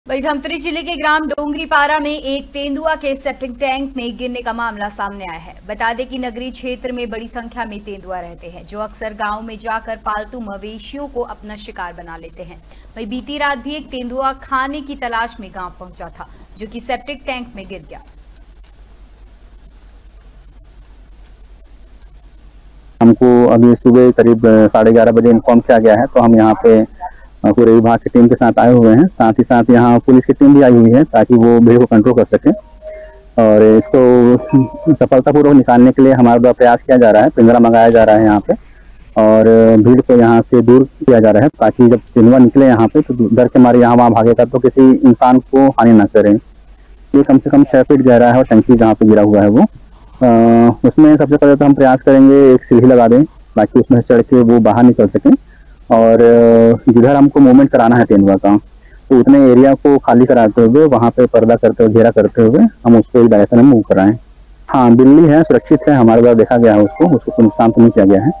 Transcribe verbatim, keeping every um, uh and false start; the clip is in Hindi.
वहीं धमतरी जिले के ग्राम डोंगरीपारा में एक तेंदुआ के सेप्टिक टैंक में गिरने का मामला सामने आया है। बता दें कि नगरीय क्षेत्र में बड़ी संख्या में तेंदुआ रहते हैं, जो अक्सर गांव में जाकर पालतू मवेशियों को अपना शिकार बना लेते हैं। वहीं बीती रात भी एक तेंदुआ खाने की तलाश में गांव पहुंचा था, जो कि सेप्टिक टैंक में गिर गया। हमको अभी सुबह करीब साढ़े ग्यारह बजे इन्फॉर्म किया गया है, तो हम यहाँ पे पूरे विभाग की टीम के साथ आए हुए हैं। साथ ही साथ यहाँ पुलिस की टीम भी आई हुई है, ताकि वो भीड़ को कंट्रोल कर सके और इसको सफलतापूर्वक निकालने के लिए हमारा द्वारा प्रयास किया जा रहा है। पिंजरा मंगाया जा रहा है यहाँ पे और भीड़ को यहाँ से दूर किया जा रहा है, ताकि जब तेंदुआ निकले यहाँ पे तो डर के मारे यहाँ वहाँ भागेगा तो किसी इंसान को हानि न करें। ये कम से कम छः फीट गहरा है और टंकी जहाँ पे गिरा हुआ है वो आ, उसमें सबसे पहले तो हम प्रयास करेंगे एक सीढ़ी लगा दें, ताकि उसमें चढ़ के वो बाहर निकल सकें। और जिधर हमको मूवमेंट कराना है तेंदुआ का, तो उतने एरिया को खाली कराते हुए वहाँ पे पर्दा करते हुए घेरा करते हुए हम उसको इस डायरेक्शन में मूव कराएं। हाँ, बिल्ली है, सुरक्षित है, हमारे द्वारा देखा गया है उसको उसको कोई नुकसान तो नहीं किया गया है।